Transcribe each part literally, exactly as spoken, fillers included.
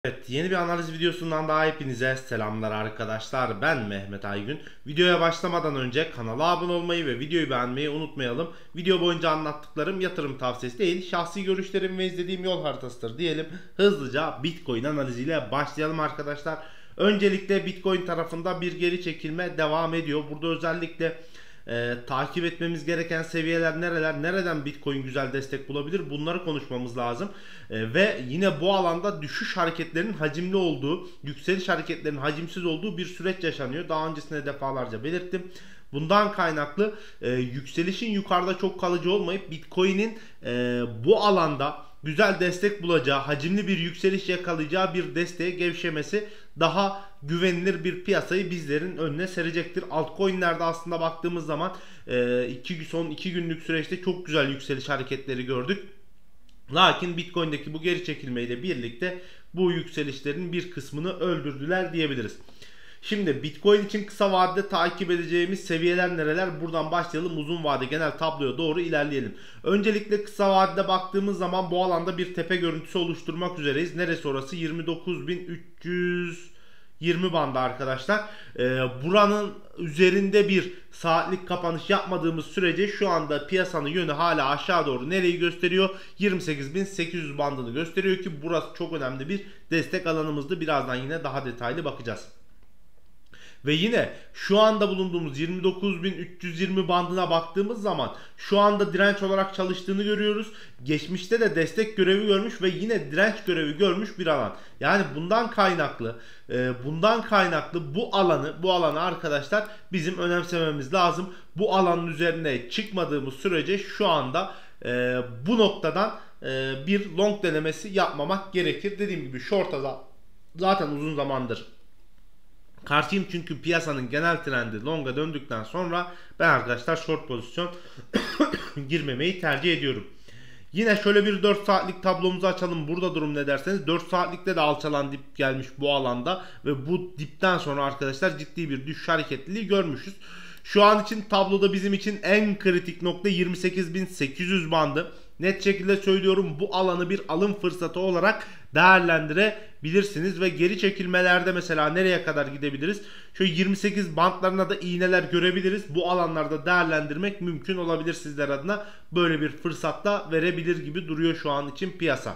Evet, yeni bir analiz videosundan daha hepinize selamlar arkadaşlar. Ben Mehmet Aygün. Videoya başlamadan önce kanala abone olmayı ve videoyu beğenmeyi unutmayalım. Video boyunca anlattıklarım yatırım tavsiyesi değil, şahsi görüşlerim ve izlediğim yol haritasıdır diyelim. Hızlıca Bitcoin analiziyle başlayalım arkadaşlar. Öncelikle Bitcoin tarafında bir geri çekilme devam ediyor. Burada özellikle Ee, takip etmemiz gereken seviyeler nereler, nereden Bitcoin güzel destek bulabilir, bunları konuşmamız lazım. Ee, ve yine bu alanda düşüş hareketlerinin hacimli olduğu, yükseliş hareketlerinin hacimsiz olduğu bir süreç yaşanıyor. Daha öncesinde defalarca belirttim. Bundan kaynaklı e, yükselişin yukarıda çok kalıcı olmayıp Bitcoin'in e, bu alanda güzel destek bulacağı, hacimli bir yükseliş yakalayacağı bir desteğe gevşemesi daha güvenilir bir piyasayı bizlerin önüne serecektir. Altcoin'lerde aslında baktığımız zaman e, iki, son iki günlük süreçte çok güzel yükseliş hareketleri gördük. Lakin Bitcoin'deki bu geri çekilmeyle birlikte bu yükselişlerin bir kısmını öldürdüler diyebiliriz. Şimdi Bitcoin için kısa vadede takip edeceğimiz seviyeler nereler? Buradan başlayalım, uzun vade genel tabloya doğru ilerleyelim. Öncelikle kısa vadede baktığımız zaman bu alanda bir tepe görüntüsü oluşturmak üzereyiz. Neresi orası? yirmi dokuz bin üç yüz yirmi bandı arkadaşlar. Ee, buranın üzerinde bir saatlik kapanış yapmadığımız sürece şu anda piyasanın yönü hala aşağı doğru nereyi gösteriyor? yirmi sekiz bin sekiz yüz bandını gösteriyor ki burası çok önemli bir destek alanımızdı. Birazdan yine daha detaylı bakacağız. Ve yine şu anda bulunduğumuz yirmi dokuz bin üç yüz yirmi bandına baktığımız zaman şu anda direnç olarak çalıştığını görüyoruz. Geçmişte de destek görevi görmüş ve yine direnç görevi görmüş bir alan. Yani bundan kaynaklı bundan kaynaklı bu alanı bu alanı arkadaşlar bizim önemsememiz lazım. Bu alanın üzerine çıkmadığımız sürece şu anda bu noktadan bir long denemesi yapmamak gerekir. Dediğim gibi short'a zaten uzun zamandır karşıyım, çünkü piyasanın genel trendi long'a döndükten sonra ben arkadaşlar short pozisyon girmemeyi tercih ediyorum. Yine şöyle bir dört saatlik tablomuzu açalım. Burada durum ne derseniz, dört saatlikte de alçalan dip gelmiş bu alanda ve bu dipten sonra arkadaşlar ciddi bir düşüş hareketliliği görmüşüz. Şu an için tabloda bizim için en kritik nokta yirmi sekiz bin sekiz yüz bandı. Net şekilde söylüyorum, bu alanı bir alım fırsatı olarak değerlendirebilirsiniz ve geri çekilmelerde mesela nereye kadar gidebiliriz? Şöyle yirmi sekiz bantlarına da iğneler görebiliriz. Bu alanlarda değerlendirmek mümkün olabilir sizler adına. Böyle bir fırsatta verebilir gibi duruyor şu an için piyasa.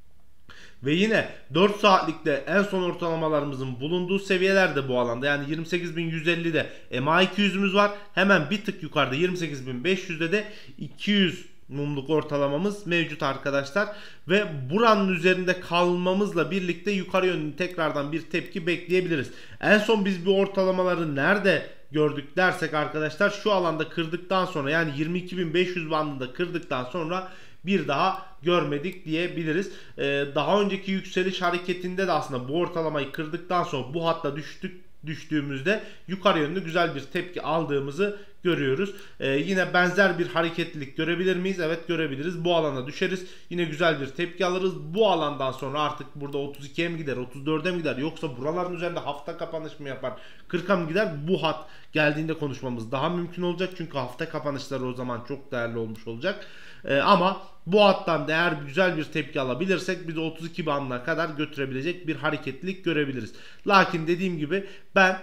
Ve yine dört saatlikte en son ortalamalarımızın bulunduğu seviyeler de bu alanda. Yani yirmi sekiz bin yüz ellide M A iki yüzümüz var. Hemen bir tık yukarıda yirmi sekiz bin beş yüzde de iki yüz mumluk ortalamamız mevcut arkadaşlar. Ve buranın üzerinde kalmamızla birlikte yukarı yönlü tekrardan bir tepki bekleyebiliriz. En son biz bu ortalamaları nerede gördük dersek arkadaşlar, şu alanda kırdıktan sonra, yani yirmi iki bin beş yüz bandında kırdıktan sonra bir daha görmedik diyebiliriz. Ee, daha önceki yükseliş hareketinde de aslında bu ortalamayı kırdıktan sonra bu hatta düştük düştüğümüzde yukarı yönlü güzel bir tepki aldığımızı görüyoruz. Ee, yine benzer bir hareketlilik görebilir miyiz? Evet, görebiliriz. Bu alana düşeriz. Yine güzel bir tepki alırız. Bu alandan sonra artık burada otuz ikiye mi gider, otuz dörde mi gider, yoksa buraların üzerinde hafta kapanış mı yapar, kırka mı gider? Bu hat geldiğinde konuşmamız daha mümkün olacak. Çünkü hafta kapanışları o zaman çok değerli olmuş olacak. Ee, ama bu hattan da eğer güzel bir tepki alabilirsek bizi otuz iki bandına kadar götürebilecek bir hareketlilik görebiliriz. Lakin dediğim gibi ben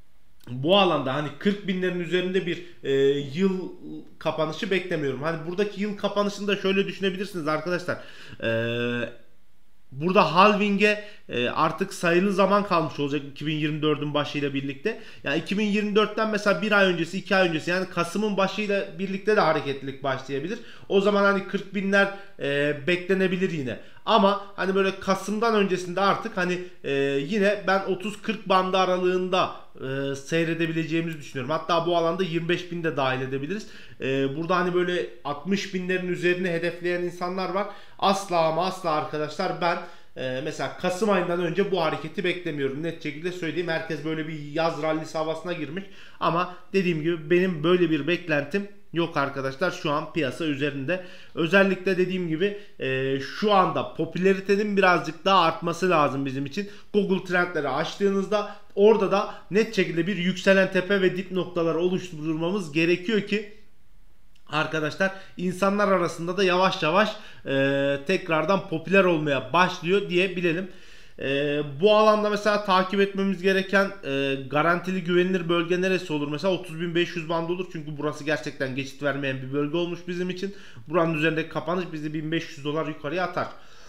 bu alanda hani kırk binlerin üzerinde bir e, yıl kapanışı beklemiyorum. Hani buradaki yıl kapanışını da şöyle düşünebilirsiniz arkadaşlar. Eee Burada halving'e e, artık sayılı zaman kalmış olacak iki bin yirmi dördün başıyla birlikte. Yani iki bin yirmi dörtten mesela bir ay öncesi, iki ay öncesi, yani Kasım'ın başıyla birlikte de hareketlilik başlayabilir. O zaman hani kırk binler e, beklenebilir yine. Ama hani böyle Kasım'dan öncesinde artık hani e, yine ben otuz kırk bandı aralığında e, seyredebileceğimizi düşünüyorum. Hatta bu alanda yirmi beş bin de dahil edebiliriz. E, burada hani böyle altmış binlerin üzerine hedefleyen insanlar var. Asla ama asla arkadaşlar ben e, mesela Kasım ayından önce bu hareketi beklemiyorum. Net şekilde söyleyeyim. Herkes böyle bir yaz rallisi havasına girmiş. Ama dediğim gibi benim böyle bir beklentim yok arkadaşlar şu an piyasa üzerinde. Özellikle dediğim gibi e, şu anda popülaritenin birazcık daha artması lazım bizim için. Google trendleri açtığınızda orada da net şekilde bir yükselen tepe ve dip noktaları oluşturmamız gerekiyor ki arkadaşlar insanlar arasında da yavaş yavaş e, tekrardan popüler olmaya başlıyor diyebilelim. E, bu alanda mesela takip etmemiz gereken e, garantili güvenilir bölge neresi olur? Mesela otuz bin beş yüz bandı olur. Çünkü burası gerçekten geçit vermeyen bir bölge olmuş bizim için. Buranın üzerindeki kapanış bizi bin beş yüz dolar yukarıya atar.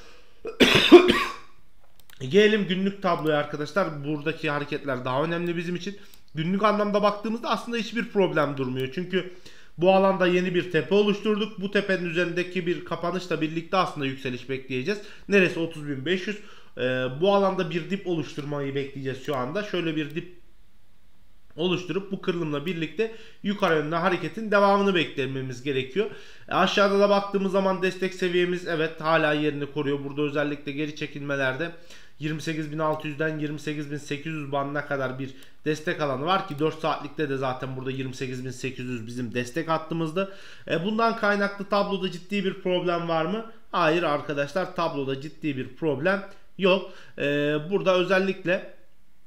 Gelelim günlük tabloya arkadaşlar. Buradaki hareketler daha önemli bizim için. Günlük anlamda baktığımızda aslında hiçbir problem durmuyor. Çünkü bu alanda yeni bir tepe oluşturduk. Bu tepenin üzerindeki bir kapanışla birlikte aslında yükseliş bekleyeceğiz. Neresi? otuz bin beş yüz. Ee, bu alanda bir dip oluşturmayı bekleyeceğiz şu anda. Şöyle bir dip oluşturup bu kırılımla birlikte yukarı yönlü hareketin devamını beklememiz gerekiyor. E aşağıda da baktığımız zaman destek seviyemiz evet hala yerini koruyor. Burada özellikle geri çekilmelerde yirmi sekiz bin altı yüzden yirmi sekiz bin sekiz yüz bandına kadar bir destek alanı var ki dört saatlikte de zaten burada yirmi sekiz bin sekiz yüz bizim destek hattımızda. E bundan kaynaklı tabloda ciddi bir problem var mı? Hayır arkadaşlar, tabloda ciddi bir problem yok. E, burada özellikle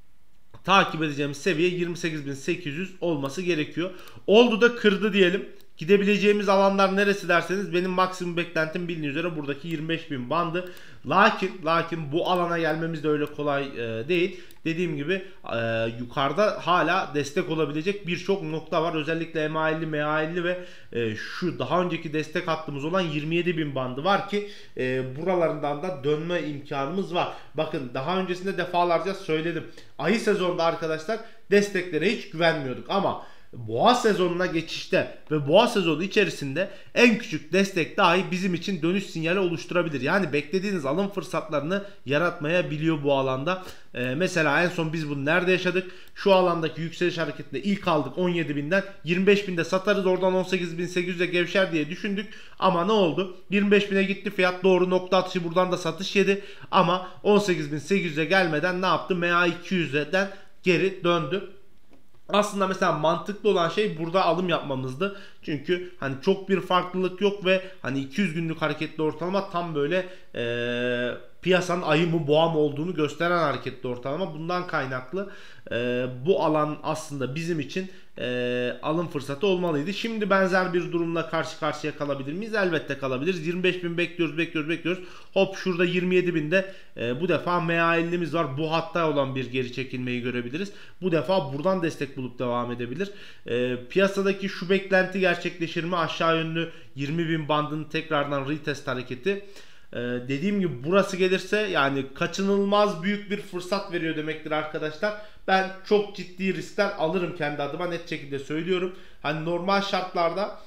takip edeceğimiz seviye yirmi sekiz bin sekiz yüz olması gerekiyor. Oldu da kırdı diyelim. Gidebileceğimiz alanlar neresi derseniz benim maksimum beklentim bildiğiniz üzere buradaki yirmi beş bin bandı. Lakin lakin bu alana gelmemiz de öyle kolay e, değil. Dediğim gibi e, yukarıda hala destek olabilecek birçok nokta var. Özellikle M A elli, M A elli ve e, şu daha önceki destek hattımız olan yirmi yedi bin bandı var ki e, buralarından da dönme imkanımız var. Bakın daha öncesinde defalarca söyledim. Ayı sezonda arkadaşlar desteklere hiç güvenmiyorduk ama boğa sezonuna geçişte ve boğa sezonu içerisinde en küçük destek dahi bizim için dönüş sinyali oluşturabilir. Yani beklediğiniz alım fırsatlarını yaratmayabiliyor bu alanda. Ee, mesela en son biz bunu nerede yaşadık? Şu alandaki yükseliş hareketinde ilk aldık on yedi binden, yirmi beş binde satarız, oradan on sekiz bin sekiz yüze gevşer diye düşündük. Ama ne oldu? yirmi beş bine gitti fiyat, doğru nokta atışı, buradan da satış yedi. Ama on sekiz bin sekiz yüze gelmeden ne yaptı? M A iki yüzden geri döndü. Aslında mesela mantıklı olan şey burada alım yapmamızdı. Çünkü hani çok bir farklılık yok ve hani iki yüz günlük hareketli ortalama tam böyle ee, piyasanın ayı mı boğa mı olduğunu gösteren hareketli ortalama. Bundan kaynaklı e, bu alan aslında bizim için e, alım fırsatı olmalıydı. Şimdi benzer bir durumla karşı karşıya kalabilir miyiz? Elbette kalabiliriz. yirmi beş bin bekliyoruz bekliyoruz bekliyoruz. Hop şurada yirmi yedi binde e, bu defa M A ellimiz var. Bu hatta olan bir geri çekilmeyi görebiliriz. Bu defa buradan destek bulup devam edebilir. E, piyasadaki şu beklenti gerçekleşir mi? Aşağı yönlü yirmi bin bandının tekrardan retest hareketi. Ee, dediğim gibi burası gelirse yani kaçınılmaz büyük bir fırsat veriyor demektir arkadaşlar. Ben çok ciddi riskler alırım kendi adıma, net şekilde söylüyorum. Hani normal şartlarda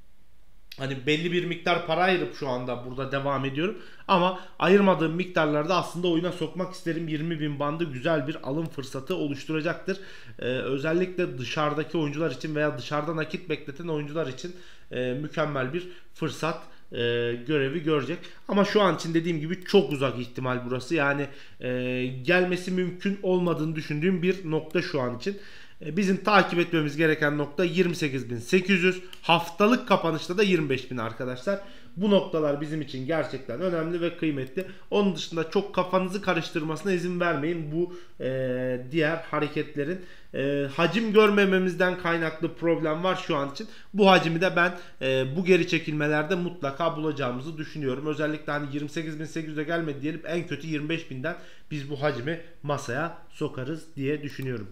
hani belli bir miktar para ayırıp şu anda burada devam ediyorum. Ama ayırmadığım miktarlarda aslında oyuna sokmak isterim. yirmi bin bandı güzel bir alım fırsatı oluşturacaktır. Ee, özellikle dışarıdaki oyuncular için veya dışarıda nakit bekleten oyuncular için e, mükemmel bir fırsat e, görevi görecek. Ama şu an için dediğim gibi çok uzak ihtimal burası. Yani e, gelmesi mümkün olmadığını düşündüğüm bir nokta şu an için. Bizim takip etmemiz gereken nokta yirmi sekiz bin sekiz yüz, haftalık kapanışta da yirmi beş bin arkadaşlar. Bu noktalar bizim için gerçekten önemli ve kıymetli. Onun dışında çok kafanızı karıştırmasına izin vermeyin. Bu e, diğer hareketlerin e, hacim görmememizden kaynaklı problem var şu an için. Bu hacmi de ben e, bu geri çekilmelerde mutlaka bulacağımızı düşünüyorum. Özellikle hani yirmi sekiz bin sekiz yüze gelmedi diyelim, en kötü yirmi beş binden biz bu hacmi masaya sokarız diye düşünüyorum.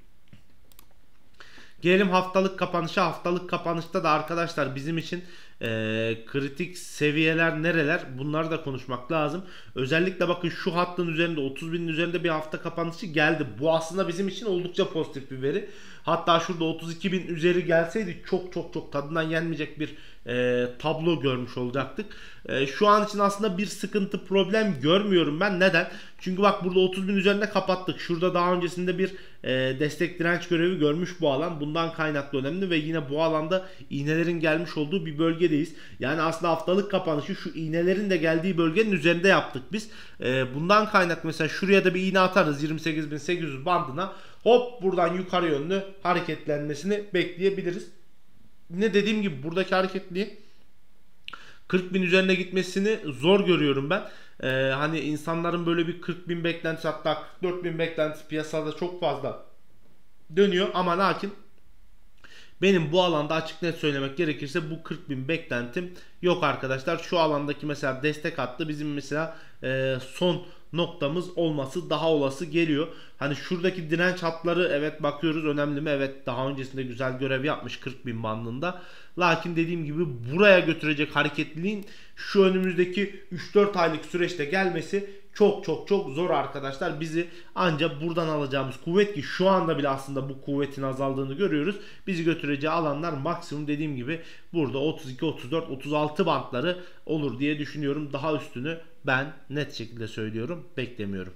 Gelelim haftalık kapanışa. Haftalık kapanışta da arkadaşlar bizim için e, kritik seviyeler nereler? Bunları da konuşmak lazım. Özellikle bakın şu hattın üzerinde otuz binin üzerinde bir hafta kapanışı geldi. Bu aslında bizim için oldukça pozitif bir veri. Hatta şurada otuz iki bin üzeri gelseydi çok çok çok tadından yenmeyecek bir e, tablo görmüş olacaktık. E, şu an için aslında bir sıkıntı, problem görmüyorum ben. Neden? Çünkü bak burada otuz bin üzerinde kapattık. Şurada daha öncesinde bir e, destek direnç görevi görmüş bu alan. Bundan kaynaklı önemli ve yine bu alanda iğnelerin gelmiş olduğu bir bölgedeyiz. Yani aslında haftalık kapanışı şu iğnelerin de geldiği bölgenin üzerinde yaptık biz. E, bundan kaynaklı mesela şuraya da bir iğne atarız yirmi sekiz bin sekiz yüz bandına. Hop buradan yukarı yönlü hareketlenmesini bekleyebiliriz. Ne dediğim gibi buradaki hareketliği kırk bin üzerine gitmesini zor görüyorum ben. Ee, hani insanların böyle bir kırk bin beklentisi, hatta kırk dört bin beklentisi piyasada çok fazla dönüyor. Ama lakin benim bu alanda açık net söylemek gerekirse bu kırk bin beklentim yok arkadaşlar. Şu alandaki mesela destek hattı bizim mesela e, son noktamız olması daha olası geliyor. Hani şuradaki direnç hatları, evet bakıyoruz önemli mi? Evet, daha öncesinde güzel görev yapmış kırk bin bandında. Lakin dediğim gibi buraya götürecek hareketliliğin şu önümüzdeki üç dört aylık süreçte gelmesi çok çok çok zor arkadaşlar. Bizi ancak buradan alacağımız kuvvet, ki şu anda bile aslında bu kuvvetin azaldığını görüyoruz, bizi götüreceği alanlar maksimum dediğim gibi burada otuz iki, otuz dört, otuz altı bantları olur diye düşünüyorum. Daha üstünü ben net şekilde söylüyorum, beklemiyorum.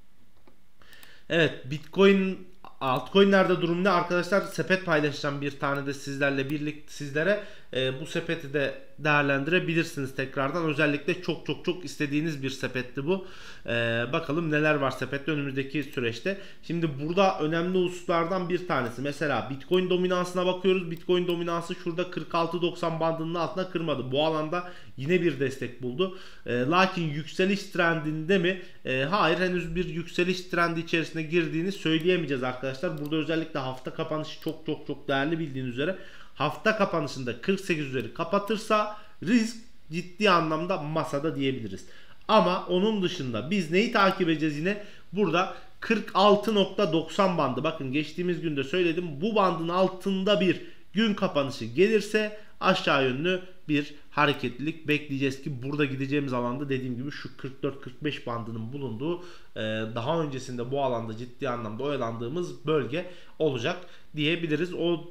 Evet, Bitcoin, altcoin'lerde durum ne arkadaşlar? Sepet paylaşacağım bir tane de sizlerle birlikte sizlere. E, bu sepeti de değerlendirebilirsiniz tekrardan. Özellikle çok çok çok istediğiniz bir sepetti bu. E, bakalım neler var sepette önümüzdeki süreçte. Şimdi burada önemli hususlardan bir tanesi. Mesela Bitcoin dominansına bakıyoruz. Bitcoin dominansı şurada kırk altı doksan bandının altına kırmadı. Bu alanda yine bir destek buldu. E, lakin yükseliş trendinde mi? E, hayır, henüz bir yükseliş trendi içerisine girdiğini söyleyemeyeceğiz arkadaşlar. Burada özellikle hafta kapanışı çok çok çok değerli, bildiğiniz üzere. Hafta kapanışında kırk sekiz üzeri kapatırsa risk ciddi anlamda masada diyebiliriz. Ama onun dışında biz neyi takip edeceğiz yine? Burada kırk altı nokta doksan bandı. Bakın geçtiğimiz günde söyledim. Bu bandın altında bir gün kapanışı gelirse aşağı yönlü bir hareketlilik bekleyeceğiz ki burada gideceğimiz alanda dediğim gibi şu kırk dört kırk beş bandının bulunduğu, daha öncesinde bu alanda ciddi anlamda oyalandığımız bölge olacak diyebiliriz. O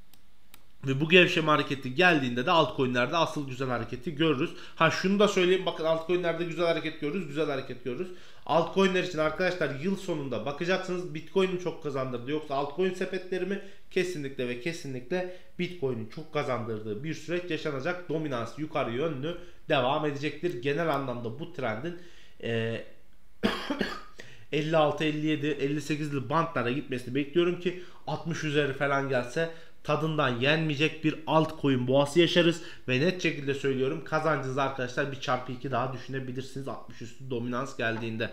Ve bu gevşeme hareketi geldiğinde de altcoin'lerde asıl güzel hareketi görürüz. Ha şunu da söyleyeyim, bakın altcoin'lerde güzel hareket görürüz, güzel hareket görürüz. Altcoin'ler için arkadaşlar yıl sonunda bakacaksınız Bitcoin'in çok kazandırdığı, yoksa altcoin sepetlerimi kesinlikle ve kesinlikle Bitcoin'in çok kazandırdığı bir süreç yaşanacak. Dominans yukarı yönlü devam edecektir. Genel anlamda bu trendin e, elli altı, elli yedi, elli sekizli bantlara gitmesini bekliyorum ki altmış üzeri falan gelse tadından yenmeyecek bir altcoin boğası yaşarız ve net şekilde söylüyorum, kazancınızı arkadaşlar bir çarpı iki daha düşünebilirsiniz altmış üstü dominans geldiğinde.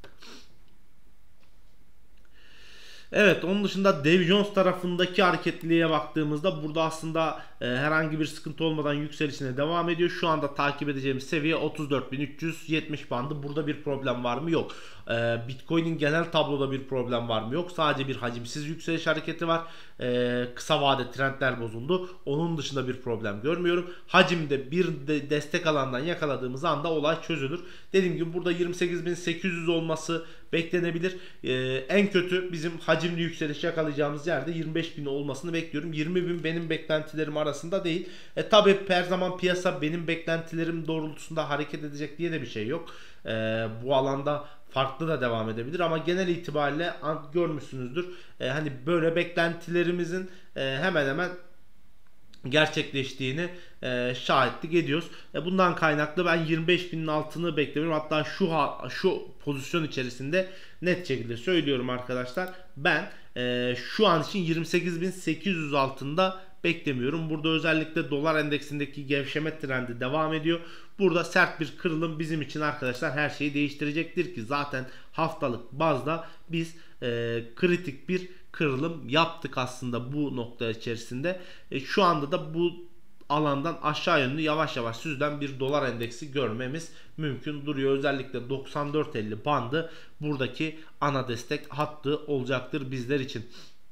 Evet, onun dışında Dow Jones tarafındaki hareketliliğe baktığımızda burada aslında e, herhangi bir sıkıntı olmadan yükselişine devam ediyor. Şu anda takip edeceğimiz seviye otuz dört bin üç yüz yetmiş bandı. Burada bir problem var mı? Yok. E, Bitcoin'in genel tabloda bir problem var mı? Yok. Sadece bir hacimsiz yükseliş hareketi var. E, kısa vade trendler bozuldu. Onun dışında bir problem görmüyorum. Hacimde bir de destek alandan yakaladığımız anda olay çözülür. Dediğim gibi burada yirmi sekiz bin sekiz yüz olması beklenebilir. E, en kötü bizim hacimli yükseliş yakalayacağımız yerde yirmi beş bin olmasını bekliyorum. yirmi bin benim beklentilerim arasında değil. E tabi her zaman piyasa benim beklentilerim doğrultusunda hareket edecek diye de bir şey yok. E, bu alanda farklı da devam edebilir ama genel itibariyle görmüşsünüzdür. E, hani böyle beklentilerimizin e, hemen hemen gerçekleştiğini e, şahitlik ediyoruz. E, bundan kaynaklı ben yirmi beş binin altını bekliyorum. Hatta şu şu pozisyon içerisinde net şekilde söylüyorum arkadaşlar. Ben e, şu an için yirmi sekiz bin sekiz yüz altında beklemiyorum. Burada özellikle dolar endeksindeki gevşeme trendi devam ediyor. Burada sert bir kırılım bizim için arkadaşlar her şeyi değiştirecektir ki zaten haftalık bazda biz e, kritik bir kırılım yaptık aslında bu nokta içerisinde. E, şu anda da bu alandan aşağı yönlü yavaş yavaş süzülen bir dolar endeksi görmemiz mümkün duruyor. Özellikle doksan dört elli bandı buradaki ana destek hattı olacaktır bizler için.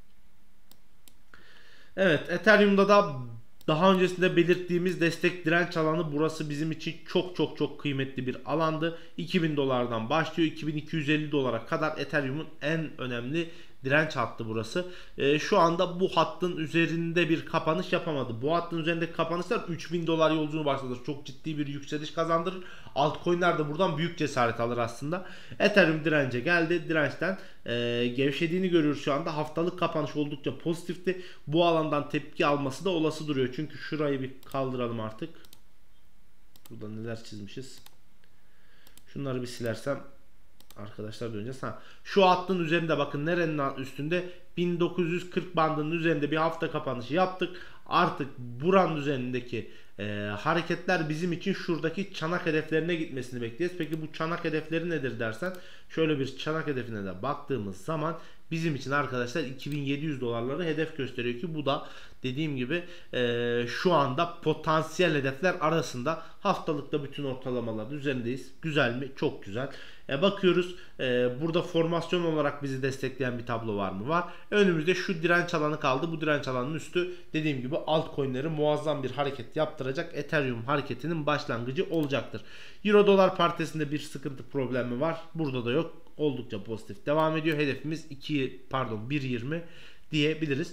Evet, Ethereum'da da daha öncesinde belirttiğimiz destek direnç alanı burası bizim için çok çok çok kıymetli bir alandı. iki bin dolardan başlıyor, iki bin iki yüz elli dolara kadar Ethereum'un en önemli direnç hattı burası. E, şu anda bu hattın üzerinde bir kapanış yapamadı. Bu hattın üzerindeki kapanışlar üç bin dolar yolculuğunu başlatır. Çok ciddi bir yükseliş kazandırır. Altcoin'ler de buradan büyük cesaret alır aslında. Ethereum dirence geldi. Dirençten e, gevşediğini görüyoruz şu anda. Haftalık kapanış oldukça pozitifti. Bu alandan tepki alması da olası duruyor. Çünkü şurayı bir kaldıralım artık. Burada neler çizmişiz. Şunları bir silersem arkadaşlar döneceğiz. Ha, şu hattın üzerinde bakın nerenin üstünde bin dokuz yüz kırk bandının üzerinde bir hafta kapanışı yaptık. Artık buranın üzerindeki e, hareketler bizim için şuradaki çanak hedeflerine gitmesini bekliyoruz. Peki bu çanak hedefleri nedir dersen, şöyle bir çanak hedefine de baktığımız zaman bizim için arkadaşlar iki bin yedi yüz dolarları hedef gösteriyor ki bu da dediğim gibi e, şu anda potansiyel hedefler arasında. Haftalıkta bütün ortalamaların üzerindeyiz. Güzel mi? Çok güzel. E, bakıyoruz e, burada formasyon olarak bizi destekleyen bir tablo var mı? Var. Önümüzde şu direnç alanı kaldı. Bu direnç alanının üstü dediğim gibi altcoin'leri muazzam bir hareket yaptıracak. Ethereum hareketinin başlangıcı olacaktır. Euro dolar paritesinde bir sıkıntı problemi var. Burada da yok. Oldukça pozitif devam ediyor. Hedefimiz iki pardon bir yirmi diyebiliriz.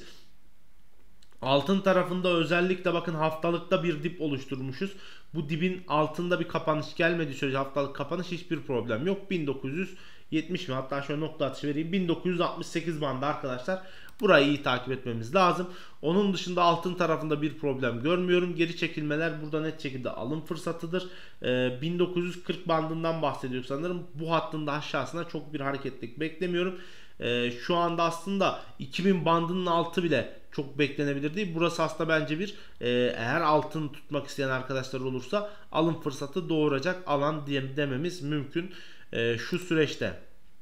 Altın tarafında özellikle bakın haftalıkta bir dip oluşturmuşuz. Bu dibin altında bir kapanış gelmedi sürece haftalık kapanış hiçbir problem yok. bin dokuz yüz yetmiş mi? Hatta şöyle nokta atışı vereyim. bin dokuz yüz altmış sekiz bandı arkadaşlar. Burayı iyi takip etmemiz lazım. Onun dışında altın tarafında bir problem görmüyorum. Geri çekilmeler burada net şekilde alım fırsatıdır. Ee, bin dokuz yüz kırk bandından bahsediyor sanırım. Bu hattın da aşağısına çok bir hareketlik beklemiyorum. Ee, şu anda aslında iki bin bandının altı bile çok beklenebilir değil. Burası aslında bence bir e, eğer altın tutmak isteyen arkadaşlar olursa alım fırsatı doğuracak alan diye dememiz mümkün e, şu süreçte.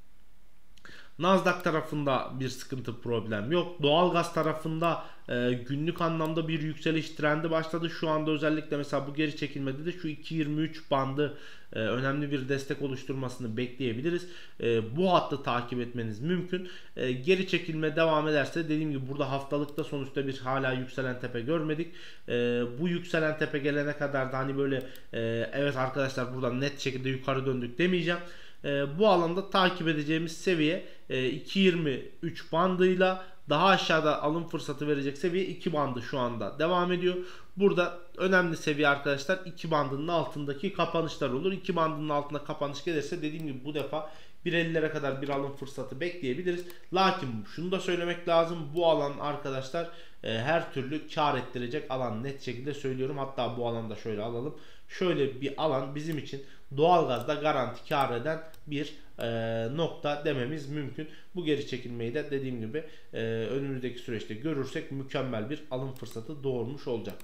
Nasdaq tarafında bir sıkıntı problem yok. Doğalgaz tarafında e, günlük anlamda bir yükseliş trendi başladı. Şu anda özellikle mesela bu geri çekilmede de şu iki yirmi üç bandı e, önemli bir destek oluşturmasını bekleyebiliriz. E, bu hattı takip etmeniz mümkün. E, geri çekilme devam ederse dediğim gibi burada haftalıkta sonuçta bir hala yükselen tepe görmedik. E, bu yükselen tepe gelene kadar da hani böyle e, evet arkadaşlar buradan net şekilde yukarı döndük demeyeceğim. Bu alanda takip edeceğimiz seviye iki yirmi üç bandıyla daha aşağıda alım fırsatı verecek seviye iki bandı şu anda devam ediyor. Burada önemli seviye arkadaşlar iki bandının altındaki kapanışlar olur. iki bandının altına kapanış gelirse dediğim gibi bu defa bir ellilere kadar bir alım fırsatı bekleyebiliriz. Lakin şunu da söylemek lazım. Bu alan arkadaşlar her türlü kar ettirecek alan, net şekilde söylüyorum. Hatta bu alanda şöyle alalım. Şöyle bir alan bizim için doğalgazda garanti kar eden bir e, nokta dememiz mümkün. Bu geri çekilmeyi de dediğim gibi e, önümüzdeki süreçte görürsek mükemmel bir alım fırsatı doğurmuş olacak.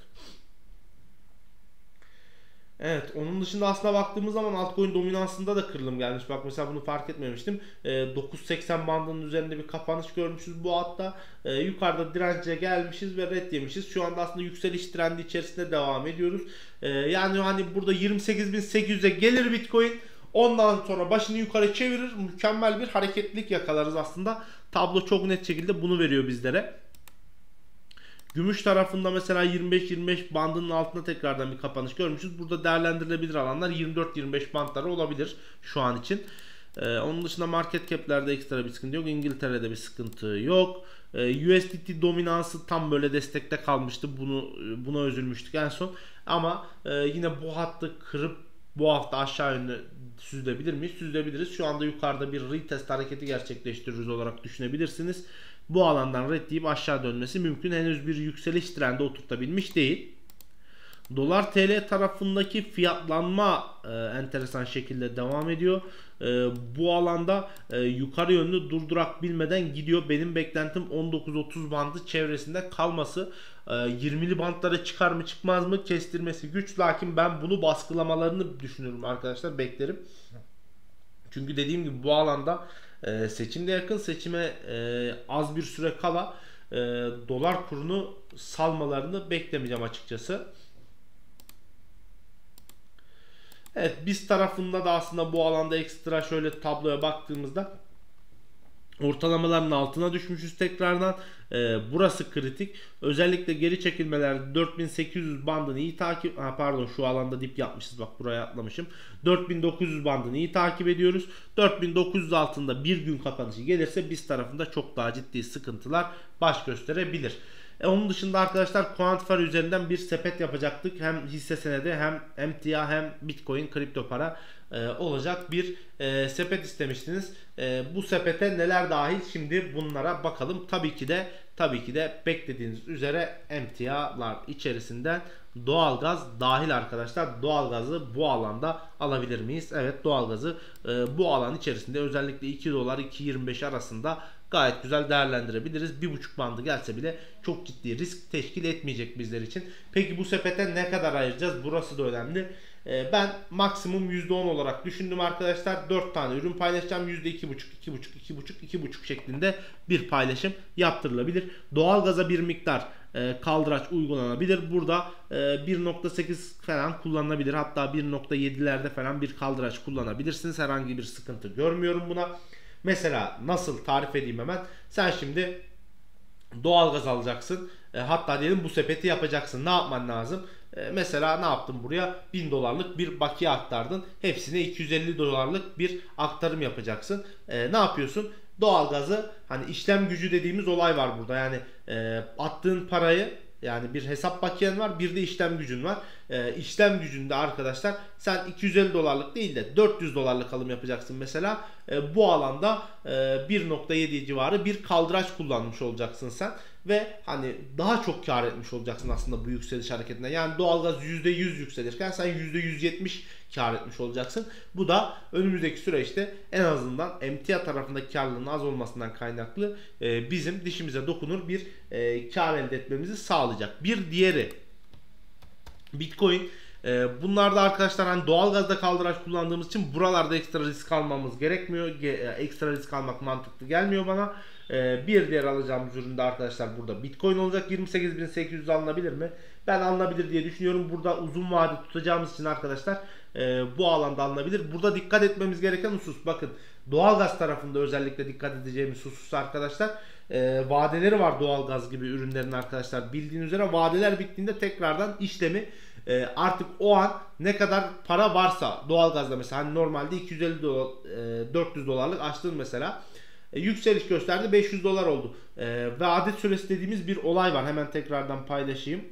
Evet, onun dışında aslına baktığımız zaman altcoin dominansında da kırılım gelmiş. Bak mesela bunu fark etmemiştim. E, dokuz seksen bandının üzerinde bir kapanış görmüşüz bu hatta. E, yukarıda dirence gelmişiz ve red yemişiz. Şu anda aslında yükseliş trendi içerisinde devam ediyoruz. E, yani hani burada yirmi sekiz bin sekiz yüze gelir Bitcoin. Ondan sonra başını yukarı çevirir. Mükemmel bir hareketlilik yakalarız aslında. Tablo çok net şekilde bunu veriyor bizlere. Gümüş tarafında mesela yirmi beş yirmi beş bandının altında tekrardan bir kapanış görmüşüz. Burada değerlendirilebilir alanlar yirmi dört yirmi beş bandları olabilir şu an için. Ee, onun dışında market cap'lerde ekstra bir sıkıntı yok. İngiltere'de bir sıkıntı yok. Ee, U S D T dominansı tam böyle destekte kalmıştı. Bunu buna üzülmüştük en son. Ama e, yine bu hattı kırıp bu hafta aşağı yönlü süzülebilir miyiz? Süzülebiliriz. Şu anda yukarıda bir retest hareketi gerçekleştiririz olarak düşünebilirsiniz. Bu alandan red deyip aşağı dönmesi mümkün. Henüz bir yükseliş trendi oturtabilmiş değil. Dolar T L tarafındaki fiyatlanma e, enteresan şekilde devam ediyor. E, bu alanda e, yukarı yönlü durdurak bilmeden gidiyor. Benim beklentim on dokuz otuz bandı çevresinde kalması. E, yirmili bantlara çıkar mı çıkmaz mı kestirmesi güç. Lakin ben bunu baskılamalarını düşünüyorum arkadaşlar, beklerim. Çünkü dediğim gibi bu alanda e, seçimde yakın, seçime e, az bir süre kala e, dolar kurunu salmalarını beklemeyeceğim açıkçası. Evet, biz tarafında da aslında bu alanda ekstra şöyle tabloya baktığımızda ortalamaların altına düşmüşüz tekrardan. Ee, burası kritik. Özellikle geri çekilmeler dört bin sekiz yüz bandını iyi takip ha, pardon şu alanda dip yapmışız, bak buraya atlamışım. dört bin dokuz yüz bandını iyi takip ediyoruz. dört bin dokuz yüz altında bir gün kapanışı gelirse biz tarafında çok daha ciddi sıkıntılar baş gösterebilir. E onun dışında arkadaşlar Quantifer üzerinden bir sepet yapacaktık. Hem hisse senedi hem emtia hem Bitcoin kripto para. e, olacak bir e, sepet istemiştiniz. E, bu sepete neler dahil, şimdi bunlara bakalım. Tabii ki de tabii ki de beklediğiniz üzere emtialar içerisinden doğalgaz dahil arkadaşlar. Doğalgazı bu alanda alabilir miyiz? Evet, doğalgazı e, bu alan içerisinde özellikle iki dolar iki yirmi beş arasında gayet güzel değerlendirebiliriz. Bir buçuk bandı gelse bile çok ciddi risk teşkil etmeyecek bizler için. Peki bu sepete ne kadar ayıracağız? Burası da önemli. Ben maksimum yüzde on olarak düşündüm arkadaşlar. dört tane ürün paylaşacağım. yüzde iki buçuk, iki buçuk, iki buçuk, iki buçuk şeklinde bir paylaşım yaptırılabilir. Doğalgaza bir miktar kaldıraç uygulanabilir. Burada bir nokta sekiz falan kullanılabilir. Hatta bir nokta yedilerde falan bir kaldıraç kullanabilirsiniz. Herhangi bir sıkıntı görmüyorum buna. Mesela nasıl tarif edeyim hemen. Sen şimdi doğalgaz alacaksın. Hatta diyelim bu sepeti yapacaksın. Ne yapman lazım? Mesela ne yaptın buraya? bin dolarlık bir bakiye aktardın. Hepsine iki yüz elli dolarlık bir aktarım yapacaksın. Ne yapıyorsun? Doğalgazı, hani işlem gücü dediğimiz olay var burada. Yani e, attığın parayı, yani bir hesap bakiyen var, bir de işlem gücün var. E, işlem gücünde arkadaşlar sen iki yüz elli dolarlık değil de dört yüz dolarlık alım yapacaksın mesela. E, bu alanda e, bir nokta yedi civarı bir kaldıraç kullanmış olacaksın sen. Ve hani daha çok kar etmiş olacaksın aslında bu yükseliş hareketinde. Yani doğalgaz yüzde yüz yükselirken sen yüzde yüz yetmiş kar etmiş olacaksın. Bu da önümüzdeki süreçte en azından emtia tarafındaki karlılığın az olmasından kaynaklı e, bizim dişimize dokunur bir e, kar elde etmemizi sağlayacak. Bir diğeri Bitcoin. E, bunlarda arkadaşlar hani doğalgazda kaldıraç kullandığımız için buralarda ekstra risk almamız gerekmiyor. Ge- ekstra risk almak mantıklı gelmiyor bana. Bir diğer alacağımız üründe arkadaşlar burada Bitcoin olacak. yirmi sekiz bin sekiz yüz alınabilir mi? Ben alınabilir diye düşünüyorum. Burada uzun vade tutacağımız için arkadaşlar bu alanda alınabilir. Burada dikkat etmemiz gereken husus, bakın doğalgaz tarafında özellikle dikkat edeceğimiz husus arkadaşlar, vadeleri var doğalgaz gibi ürünlerin arkadaşlar. Bildiğiniz üzere vadeler bittiğinde tekrardan işlemi artık o an ne kadar para varsa doğalgazda, mesela hani normalde iki yüz elli dolar, dört yüz dolarlık açtığın mesela E, yükseliş gösterdi, beş yüz dolar oldu. E, ve adet süresi dediğimiz bir olay var. Hemen tekrardan paylaşayım.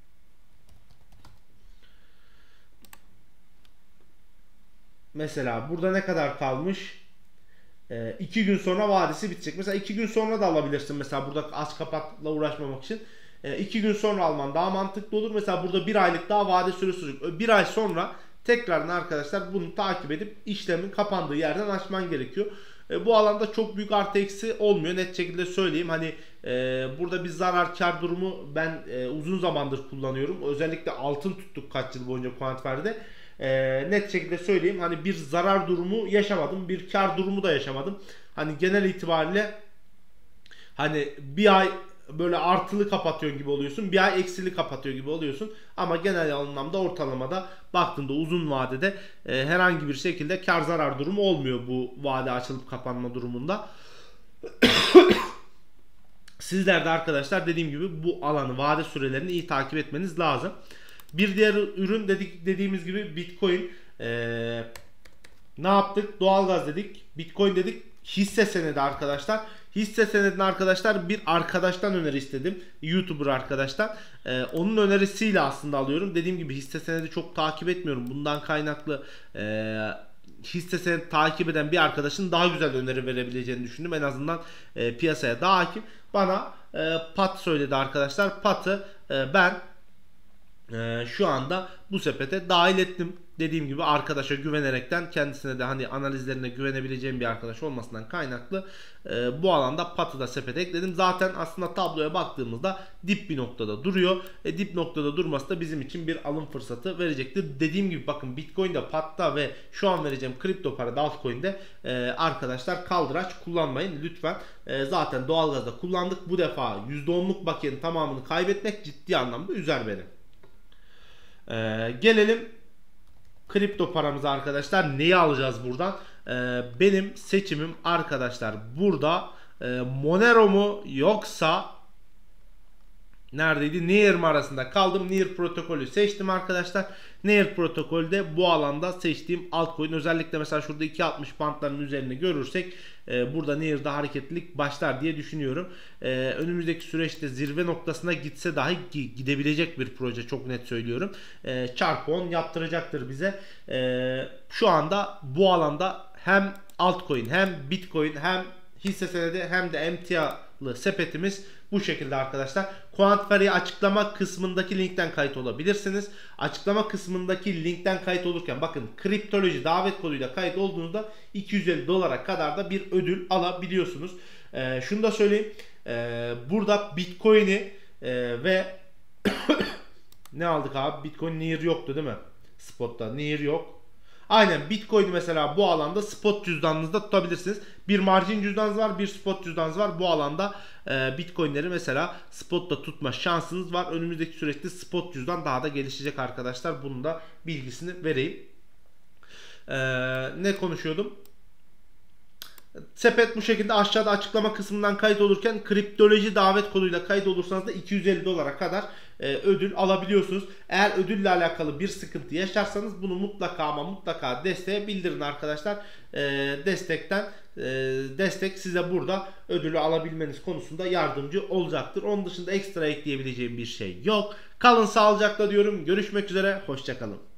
Mesela burada ne kadar kalmış? E, iki gün sonra vadesi bitecek. Mesela iki gün sonra da alabilirsin. Mesela burada aç kapatla uğraşmamak için. E, iki gün sonra alman daha mantıklı olur. Mesela burada bir aylık daha vade süresi olacak. Bir ay sonra tekrardan arkadaşlar bunu takip edip işlemin kapandığı yerden açman gerekiyor. E, bu alanda çok büyük artı eksi olmuyor, net şekilde söyleyeyim. Hani e, burada bir zarar kar durumu ben e, uzun zamandır kullanıyorum. Özellikle altın tuttuk kaç yıl boyunca Quantifer'de. E, net şekilde söyleyeyim, hani bir zarar durumu yaşamadım, bir kar durumu da yaşamadım. Hani genel itibariyle hani bir ay böyle artılı kapatıyor gibi oluyorsun, bir ay eksili kapatıyor gibi oluyorsun. Ama genel anlamda ortalamada baktığında uzun vadede e, herhangi bir şekilde kar zarar durumu olmuyor bu vade açılıp kapanma durumunda. Sizler de arkadaşlar dediğim gibi bu alanı, vade sürelerini iyi takip etmeniz lazım. Bir diğer ürün dedik, dediğimiz gibi Bitcoin. Ee, ne yaptık? Doğalgaz dedik, Bitcoin dedik, hisse senedi arkadaşlar. Hisse senedini arkadaşlar bir arkadaştan öneri istedim. YouTuber arkadaştan. Ee, onun önerisiyle aslında alıyorum. Dediğim gibi hisse senedi çok takip etmiyorum. Bundan kaynaklı e, hisse senedi takip eden bir arkadaşın daha güzel öneri verebileceğini düşündüm. En azından e, piyasaya daha hakim. Bana e, Pat söyledi arkadaşlar. Pat'ı e, ben e, şu anda bu sepete dahil ettim. Dediğim gibi arkadaşa güvenerekten, kendisine de hani analizlerine güvenebileceğim bir arkadaş olmasından kaynaklı e, bu alanda Pat'ı da sepete ekledim. Zaten aslında tabloya baktığımızda dip bir noktada duruyor. E, dip noktada durması da bizim için bir alım fırsatı verecektir. Dediğim gibi bakın Bitcoin'de, Pat'ta ve şu an vereceğim kripto para altcoin'de e, arkadaşlar kaldıraç kullanmayın lütfen. E, zaten doğalgazda kullandık. Bu defa yüzde onluk bakiyenin tamamını kaybetmek ciddi anlamda üzer beni. E, gelelim kripto paramıza arkadaşlar. Neyi alacağız buradan? Ee, benim seçimim arkadaşlar burada e, Monero mu yoksa neredeydi? Near mı arasında kaldım. Near protokolü seçtim arkadaşlar. Near protokolde bu alanda seçtiğim altcoin, özellikle mesela şurada iki yüz altmış bantların üzerine görürsek e, burada Near'da hareketlilik başlar diye düşünüyorum. E, önümüzdeki süreçte zirve noktasına gitse dahi gidebilecek bir proje, çok net söylüyorum. E, çarpı on yaptıracaktır bize. E, şu anda bu alanda hem altcoin hem bitcoin hem hisse senedi hem de emtialı sepetimiz bu şekilde arkadaşlar. Quantferry açıklama kısmındaki linkten kayıt olabilirsiniz. Açıklama kısmındaki linkten kayıt olurken bakın, kriptoloji davet koduyla kayıt olduğunuzda iki yüz elli dolara kadar da bir ödül alabiliyorsunuz. Ee, şunu da söyleyeyim. Ee, burada Bitcoin'i e, ve ne aldık abi? Bitcoin Near yoktu değil mi? Spot'ta Near yok. Aynen, Bitcoin'i mesela bu alanda spot cüzdanınızda tutabilirsiniz. Bir margin cüzdanınız var, bir spot cüzdanınız var. Bu alanda e, Bitcoin'leri mesela spotta tutma şansınız var. Önümüzdeki süreçte spot cüzdan daha da gelişecek arkadaşlar. Bunun da bilgisini vereyim. E, ne konuşuyordum? Sepet bu şekilde. Aşağıda açıklama kısmından kayıt olurken kriptoloji davet koduyla kayıt olursanız da iki yüz elli dolara kadar e, ödül alabiliyorsunuz. Eğer ödülle alakalı bir sıkıntı yaşarsanız bunu mutlaka ama mutlaka desteğe bildirin arkadaşlar. E, destekten e, destek size burada ödülü alabilmeniz konusunda yardımcı olacaktır. Onun dışında ekstra ekleyebileceğim bir şey yok. Kalın sağlıcakla diyorum. Görüşmek üzere. Hoşça kalın.